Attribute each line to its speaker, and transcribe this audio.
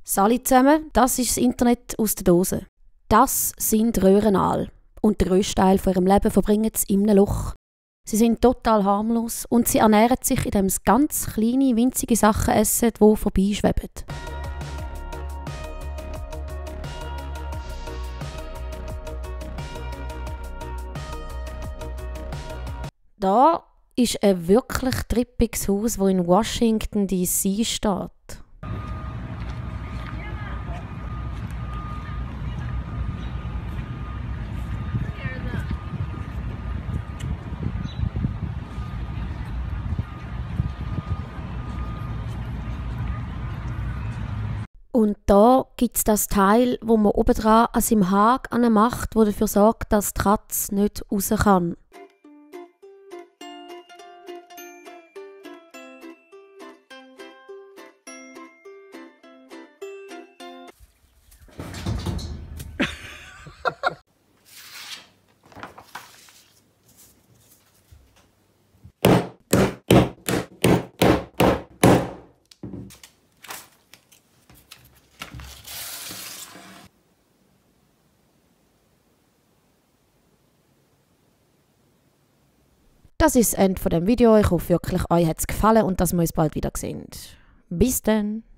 Speaker 1: Salut zusammen, das ist das Internet aus der Dose. Das sind Röhrenaal und den grössten Teil von ihrem Leben verbringen sie in einem Loch. Sie sind total harmlos und sie ernähren sich, indem sie ganz kleine, winzige Sachen essen, die vorbeischweben. Da ist ein wirklich trippiges Haus, das in Washington DC steht. Und da gibt es das Teil, wo man obendran an seinem Haken macht, das dafür sorgt, dass die Katze nicht raus kann. Das ist das Ende von dem Video. Ich hoffe wirklich, euch hat es gefallen und dass wir uns bald wieder sehen. Bis dann!